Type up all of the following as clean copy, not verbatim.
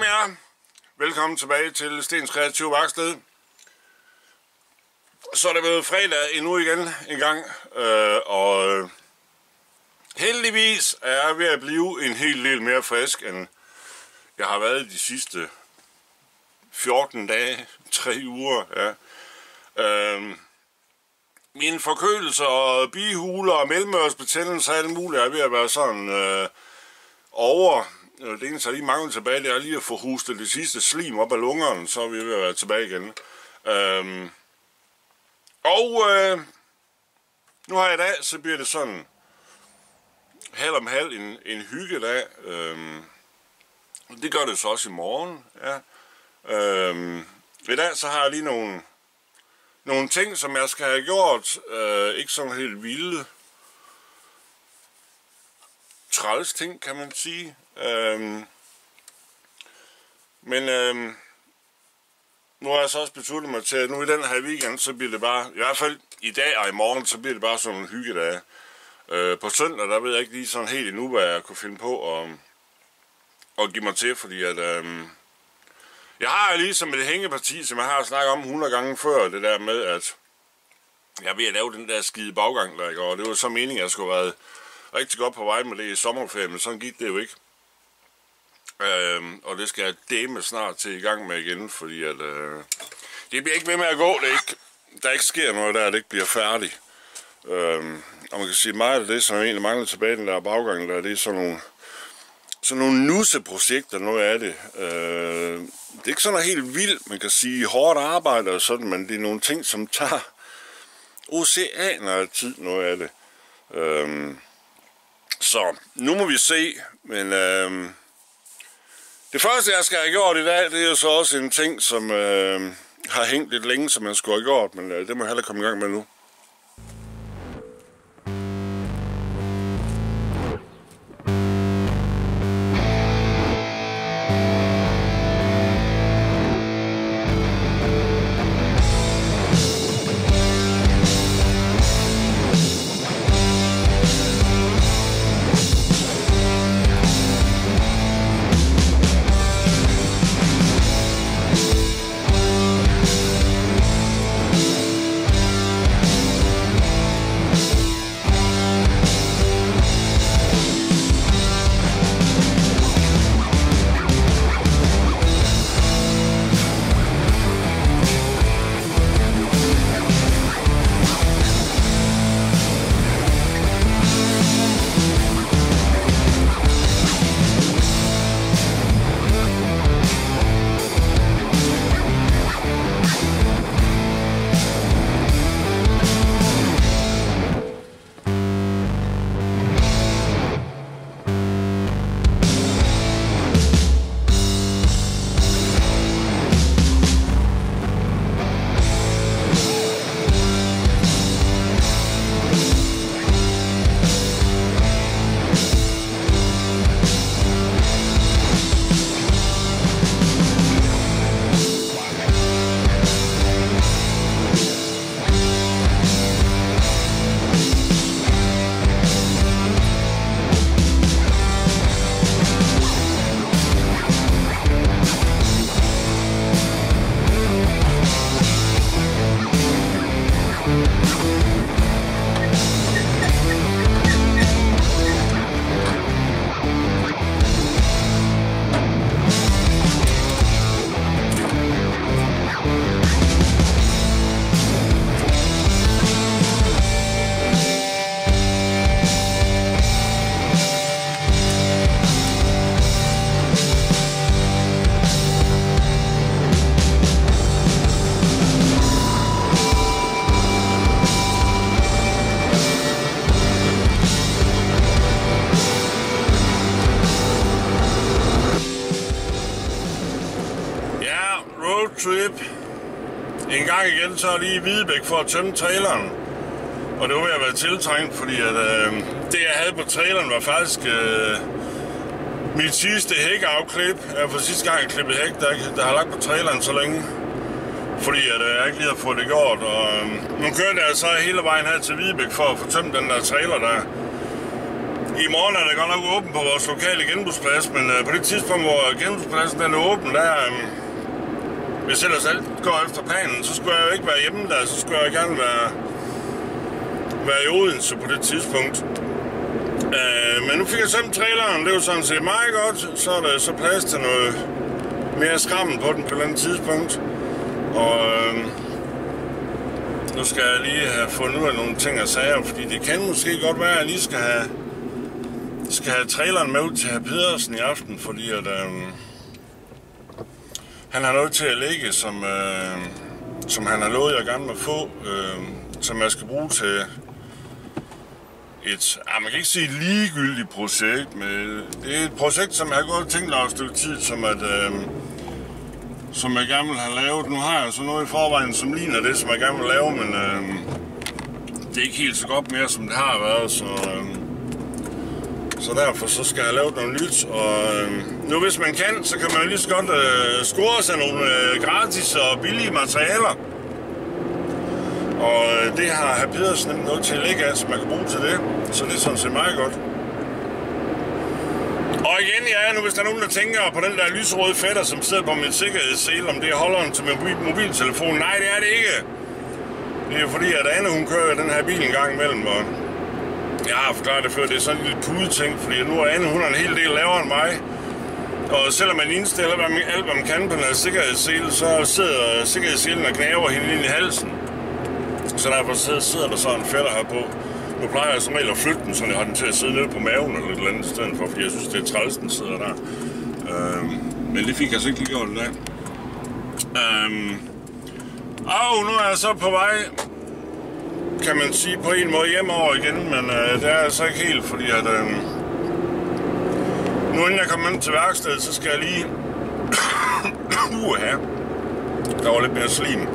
jer. Velkommen tilbage til Stens Kreative Værksted. Så er det blevet fredag endnu igen en gang, og heldigvis er jeg ved at blive en hel del mere frisk, end jeg har været de sidste 14 dage, 3 uger. Ja. Mine forkølelser og bihuler og mellemørsbetændelse og alt muligt er ved at være sådan over. Det eneste, der lige mangler tilbage, det er lige at få hustet det sidste slim op af lungerne, så er vi ved at være tilbage igen. Nu har jeg i dag, så bliver det sådan halv om halv en hyggedag. Det gør det så også i morgen. Ja. I dag så har jeg lige nogle ting, som jeg skal have gjort. Ikke sådan helt vilde træls ting, kan man sige. Men nu har jeg så også besluttet mig til, at nu i den her weekend, så bliver det bare, i hvert fald i dag og i morgen, så bliver det bare sådan en hyggedage. På søndag, der ved jeg ikke lige sådan helt endnu, hvad jeg kunne finde på at give mig til, fordi at jeg har ligesom et hængeparti, som jeg har snakket om 100 gange før, det der med, at jeg er ved at lave den der skide baggang, der, og det var så meningen, at jeg skulle have været rigtig godt på vej med det i sommerferien, men sådan gik det jo ikke. Og det skal jeg dæmme snart til i gang med igen, fordi at det bliver ikke ved med at gå, der ikke sker noget der, det ikke bliver færdigt. Og man kan sige meget af det, som egentlig mangler tilbage den der baggang der, det er sådan nogle nusseprojekter, noget af det. Det er ikke sådan noget helt vildt, man kan sige hårdt arbejde og sådan, men det er nogle ting, som tager oceaner af tid, noget af det. Så nu må vi se, men det første jeg skal have gjort i dag, det er jo så også en ting, som har hængt lidt længe, som jeg skulle have gjort, men det må jeg heller komme i gang med nu. Trip. En gang igen så er lige i Hvidebæk for at tømme traileren. Og det var ved at være tiltrængt, fordi at, det jeg havde på traileren var faktisk mit sidste hækafklip. For sidste gang jeg klippede hæk, der har lagt på traileren så længe. Fordi at jeg ikke lige har fået det gjort. Og nu kørte jeg så hele vejen her til Hvidebæk for at få tømt den der trailer der. I morgen er der godt nok åben på vores lokale genbrugsplads, men på det tidspunkt, hvor genbrugspladsen den er åben, der hvis ellers alt går efter planen, så skulle jeg jo ikke være hjemme der, så skulle jeg gerne være i Odense på det tidspunkt. Men nu fik jeg sådan traileren, det var sådan set meget godt, så er der så plads til noget mere skrammel på den på et eller andet tidspunkt. Og nu skal jeg lige have fundet ud af nogle ting og sager, fordi det kan måske godt være, at jeg lige skal have traileren med ud til hr. Pedersen i aften, fordi at han har noget til at lægge, som han har lovet, jeg gerne må få, som jeg skal bruge til man kan ikke sige et ligegyldigt projekt, men det er et projekt, som jeg har gået og tænkt over et stykke tid, som jeg gerne vil have lavet. Nu har jeg så noget i forvejen, som ligner det, som jeg gerne vil lave, men det er ikke helt så godt mere, som det har været, så derfor så skal jeg have lavet noget nyt, og nu hvis man kan, så kan man lige så godt score sig nogle gratis og billige materialer. Og det har hr. Pedersen noget til at lægge af, som man kan bruge til det, så det er sådan set meget godt. Og igen, nu hvis der er nogen, der tænker på den der lyserøde fætter, som sidder på min sikkerhedssele, om det er holderen til min mobiltelefon. Nej, det er det ikke. Det er fordi, at Anne, hun kører den her bil en gang imellem, og jeg har forklaret det før, det er sådan en lille pudeting, fordi nu er Anne, hun er en hel del lavere end mig. Og selvom man indstiller alt, hvad man kan på den her sikkerhedssele, så sidder sikkerhedsselen og knæver hende ind i halsen. Så derfor sidder der så en fætter her på. Nu plejer jeg som regel at flytte den, så jeg har den til at sidde nede på maven eller et eller andet sted for, fordi jeg synes, det er træls, den sidder der. Men det fik jeg så ikke lige gjort i dag. Nu er jeg så på vej, kan man sige, på en måde hjemover igen, men det er jeg så ikke helt, fordi at nu inden jeg kommer ind til værkstedet, så skal jeg lige der var lidt mere slim.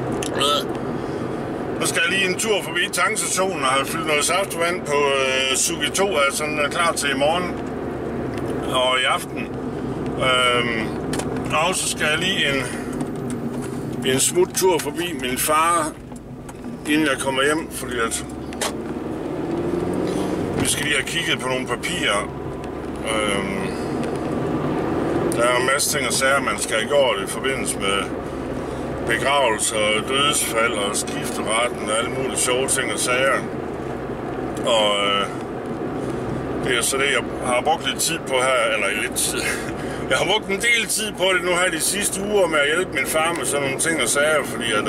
Så skal jeg lige en tur forbi tankstationen og have fyldt noget saftvand på Sugi 2, altså den er klar til i morgen og i aften. Og så skal jeg lige en smuttur forbi min far, inden jeg kommer hjem, fordi at vi skal lige have kigget på nogle papirer. Der er en masse ting og sager, man skal have gjort i forbindelse med begravelse og dødsfald og skifteretten og alle mulige sjove ting og sager. Og det er så det, jeg har brugt lidt tid på her, eller lidt tid. Jeg har brugt en del tid på det nu her de sidste uger med at hjælpe min far med sådan nogle ting og sager, fordi at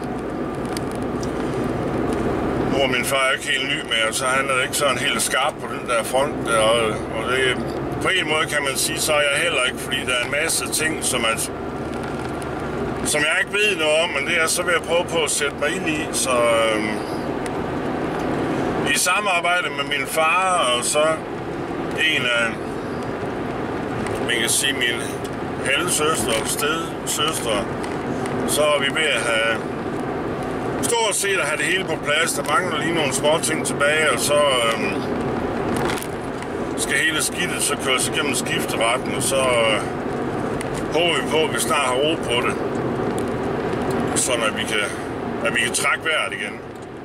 nu er min far ikke helt ny med, så han er ikke sådan helt skarp på den der front der, og det på en måde kan man sige, så er jeg heller ikke, fordi der er en masse ting, som jeg ikke ved noget om, men det er så ved at prøve på at sætte mig ind i, så i samarbejde med min far og så en af, man kan sige, min halvsøster og stedsøster, så er vi ved at have stort set at have det hele på plads. Der mangler lige nogle små ting tilbage, og så skal hele skidtet så køres igennem skifteretten, og så håber vi på, at vi snart har ro på det, sådan at vi kan trække vejret igen.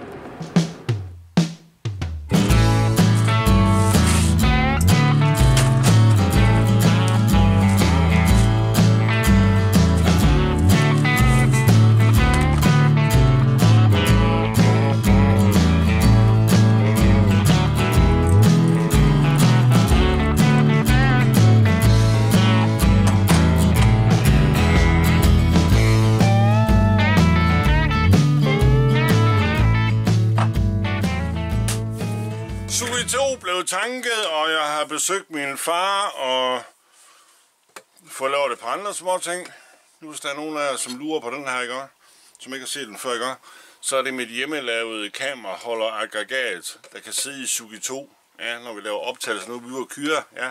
Blev tanket, og jeg har besøgt min far og fået lavet et par andre små ting. Nu hvis der er nogen af jer, som lurer på den her, ikke? Som ikke har set den før, ikke? Så er det mit hjemmelavede kameraholderaggregat, der kan sidde i Sugi 2, ja, når vi laver optagelser nu, vi ude og køre, ja.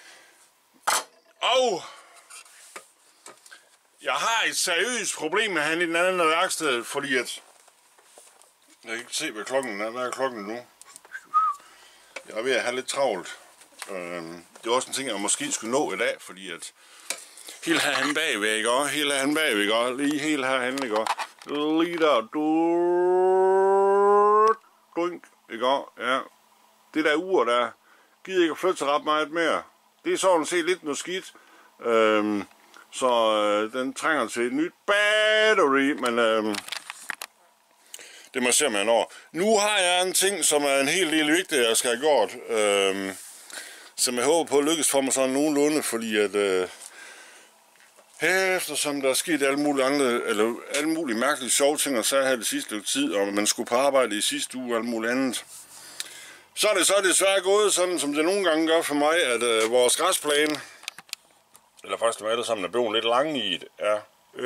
Og jeg har et seriøst problem med han i den anden værksted, fordi at jeg kan ikke se, hvad klokken er. Hvad er klokken nu? Jeg er ved at have lidt travlt. Det er også en ting, jeg måske skulle nå i dag, fordi at helt herhen bagved, ikke? Helt herhen bagved, ikke? Lige helt herhen, ikke? Lige der, dunk, ikke? Ja. Det der ur der gider ikke at flytte sig ret meget mere. Det er sådan set lidt noget skidt. Så den trænger til et nyt battery, men det må jeg se, man over. Nu har jeg en ting, som er en helt lille vigtig, jeg skal have gjort. Som jeg håber på at lykkes for mig sådan nogenlunde, fordi at eftersom der er sket alle mulige mærkelige sjove ting og sager her det sidste stykke tid, og man skulle på arbejde i sidste uge og alt muligt andet, så er det desværre gået sådan, som det nogle gange gør for mig, at vores græsplæne, eller faktisk dem alle sammen, er blevet lidt lange i det, ja.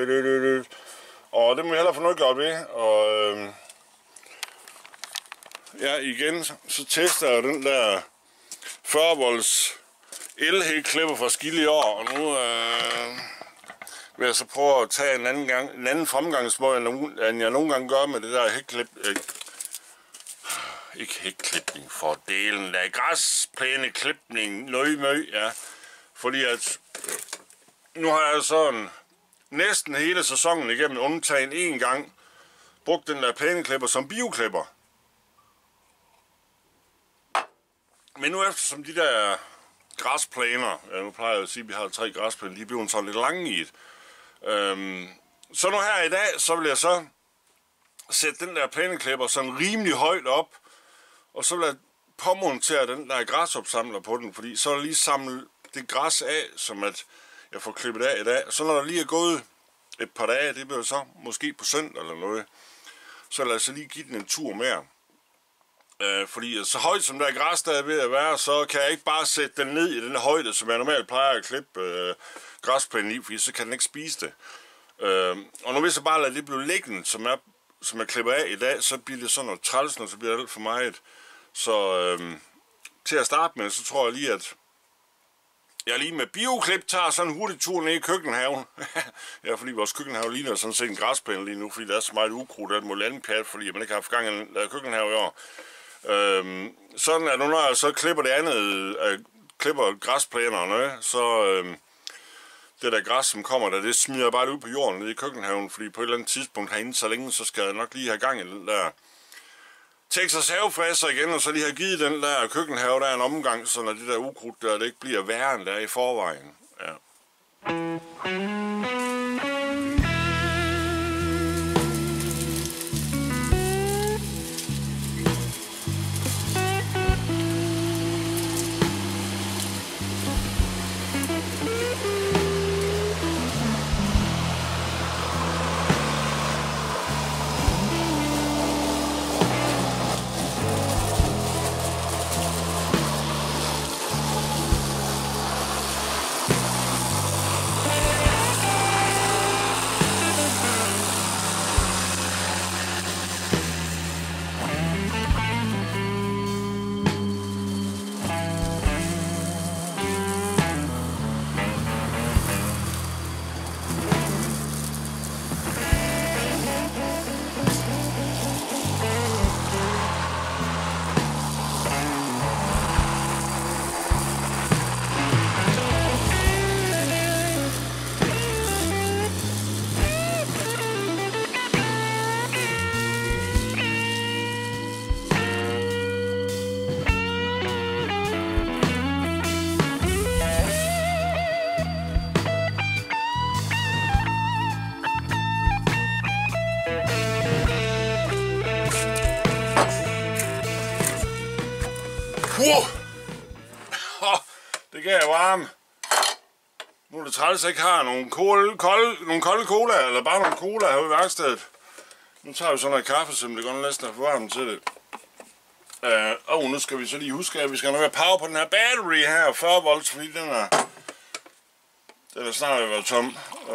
Og det må jeg hellere få noget gjort ved, og ja, igen, så tester jeg den der 40 volts elhækklipper fra Skilly i år, og nu vil jeg så prøve at tage en anden fremgangsmåde, end jeg nogle gange gør med det der ikke hækklipning for delen af græsplæneklipning, ja. Fordi at nu har jeg sådan næsten hele sæsonen igennem undtagen en gang brugt den der plæneklipper som bioklipper. Men nu eftersom de der græsplæner, nu plejer jeg at sige, at vi har 3 græsplæner, de er blevet sådan lidt lange i et. Så nu her i dag, så vil jeg så sætte den der plæneklipper sådan rimelig højt op, og så vil jeg påmontere den der græsopsamler på den, fordi så er der lige samlet det græs af, som at jeg får klippet af i dag. Så når der lige er gået et par dage, det bliver så måske på søndag eller noget, så lad os lige give den en tur mere. Fordi så højt som der græs der er ved at være, så kan jeg ikke bare sætte den ned i den højde, som jeg normalt plejer at klippe græsplænen i, fordi så kan den ikke spise det. Og nu hvis jeg bare lader det blive liggende, som jeg klipper af i dag, så bliver det sådan noget træls, og så bliver det alt for meget. Så til at starte med, så tror jeg lige, at jeg lige med bioklip tager sådan en hurtig tur ned i køkkenhaven. Ja, fordi vores køkkenhave ligner sådan set en græsplæne lige nu, fordi der er så meget ukrudt, at det må landpjat, fordi man ikke har haft gang i en køkkenhave i år. Sådan at nu når jeg så klipper det andet, klipper græsplænerne, så det der græs, som kommer der, det smider jeg bare ud på jorden nede i køkkenhaven, fordi på et eller andet tidspunkt herinde så længe, så skal jeg nok lige have gang i den der Texas havefræser igen, og så lige have givet den der køkkenhave der en omgang, så når det der ukrudt der, det ikke bliver værre end der i forvejen. Ja. Det gav varme. Nu er det træls, at jeg ikke har nogle kolde cola, eller bare nogle cola herude i værkstedet. Nu tager vi sådan noget kaffe, som det godt næsten er for varmt til det. Og nu skal vi så lige huske, at vi skal nok have power på den her battery her, 40 volts, fordi den er snart ved at være tom.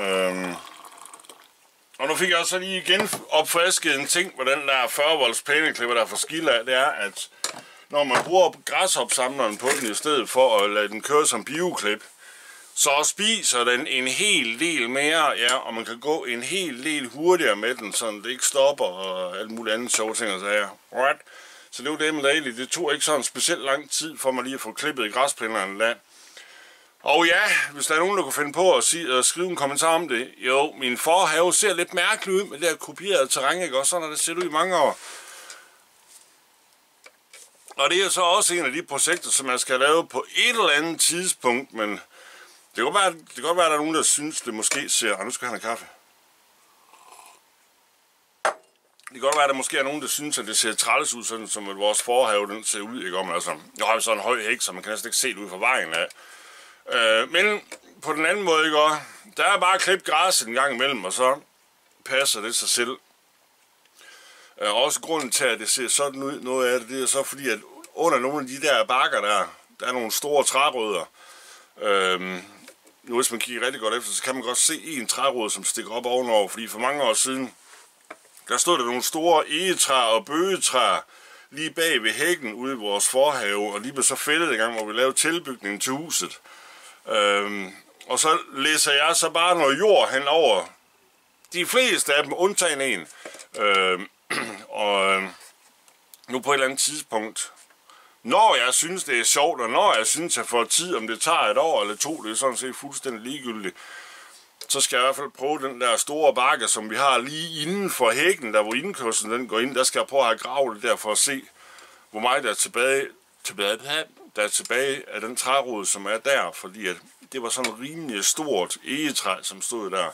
Og nu fik jeg også lige igen opfrisket en ting med den der 40 volts plæneklipper, der er fra Skilly af, det er, at når man bruger græsopsamleren på den i stedet for at lade den køre som bioklip, så spiser den en hel del mere, ja, og man kan gå en hel del hurtigere med den, så det ikke stopper og alt muligt andet sjove ting og sager. Right? Så det var det med dagligt. Det tog ikke sådan specielt lang tid for mig lige at få klippet græsplænerne af. Og ja, hvis der er nogen, der kunne finde på at skrive en kommentar om det. Jo, min forhave ser lidt mærkeligt ud med det her kopierede terræn, ikke? Også sådan har det set ud i mange år. Og det er så også en af de projekter, som jeg skal lave på et eller andet tidspunkt, men det kan godt være, at der er nogen, der synes, det måske ser... nu skal han have kaffe. Det kan godt være, at der måske er nogen, der synes, at det ser træls ud, sådan som vores forhave den ser ud. Ikke? Altså, nu har vi sådan en høj hæk, så man kan næsten ikke se det ud fra vejen af. Men på den anden måde, ikke? Der er bare klippet græsset en gang imellem, og så passer det sig selv. Også grunden til, at det ser sådan ud, noget af det, det er så fordi, at under nogle af de der bakker der er nogle store trærødder. Nu hvis man kigger rigtig godt efter, så kan man godt se en trærod, som stikker op ovenover, fordi for mange år siden, der stod der nogle store egetræer og bøgetræer lige bag ved hækken ude i vores forhave, og lige blev så fældet en gang, hvor vi lavede tilbygningen til huset. Og så læser jeg så bare noget jord henover. De fleste af dem, undtagen en. Og nu på et eller andet tidspunkt, når jeg synes, det er sjovt, og når jeg synes, jeg får tid, om det tager et år eller to, det er sådan set fuldstændig ligegyldigt, så skal jeg i hvert fald prøve den der store bakke, som vi har lige inden for hækken, der hvor indkørslen den går ind, der skal jeg prøve at have gravet der for at se, hvor meget der er tilbage af den trærod, som er der, fordi at det var sådan et rimelig stort egetræ, som stod der.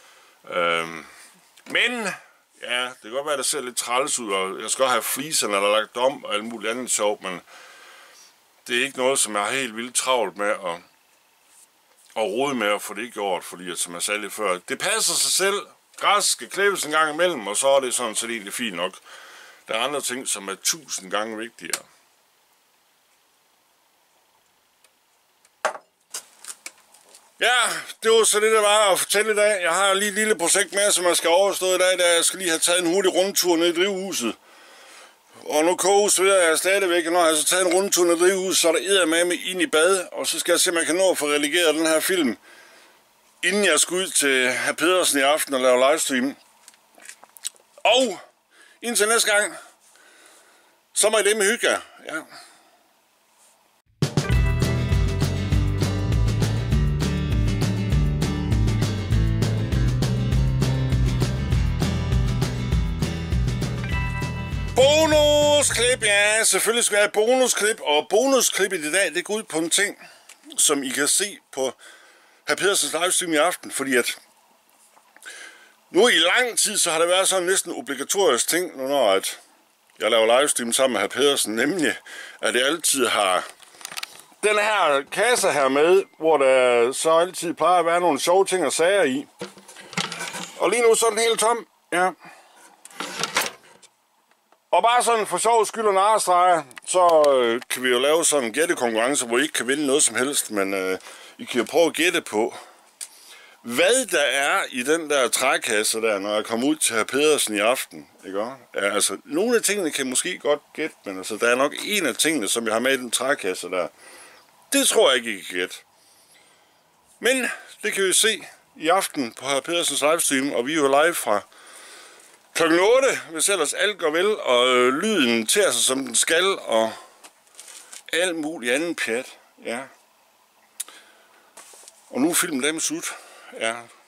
Men ja, det kan godt være, at det ser lidt træls ud, og jeg skal også have fliserne, der er lagt om, og alt muligt andet sjovt, men det er ikke noget, som jeg har helt vildt travlt med at rode med at få det gjort, fordi at, som jeg sagde lidt før, det passer sig selv. Græs skal klippes en gang imellem, og så er det sådan set egentlig fint nok. Der er andre ting, som er 1000 gange vigtigere. Ja, det var så det, der var at fortælle i dag. Jeg har lige et lille projekt med, som jeg skal overstå i dag, da jeg skal lige have taget en hurtig rundtur ned i drivhuset. Og nu koges ved jeg stadigvæk, når jeg har så taget en rundtur ned i drivhuset, så er der eddermame ind i bad, og så skal jeg se, om jeg kan nå at få redigeret den her film, inden jeg skal ud til hr. Pedersen i aften og lave livestream. Og indtil næste gang, så må I det med hygge jer. Ja. Bonusklip, ja, selvfølgelig skal jeg have bonusklip, og bonusklippet i dag, det går ud på en ting, som I kan se på hr. Pedersens livestream i aften, fordi at nu i lang tid, så har det været sådan næsten obligatorisk ting, når at jeg laver livestream sammen med hr. Pedersen, nemlig at jeg altid har den her kasse her med, hvor der så altid plejer at være nogle sjove ting og sager i. Og lige nu så er den helt tom, ja. Og bare sådan for sjov skyld og narestreger, så kan vi jo lave sådan en gættekonkurrence, hvor I ikke kan vinde noget som helst, men I kan jo prøve at gætte på, hvad der er i den der trækasse der, når jeg kommer ud til hr. Pedersen i aften. Ikke? Ja, altså, nogle af tingene kan I måske godt gætte, men altså, der er nok en af tingene, som jeg har med i den trækasse der. Det tror jeg ikke, I kan gætte. Men det kan vi se i aften på hr. Pedersens livestream, og vi er jo live fra klokken 8, hvis ellers alt går vel, og lyden tager sig som den skal, og alt muligt andet pjat, ja. Og nu er filmen dem slut, ja.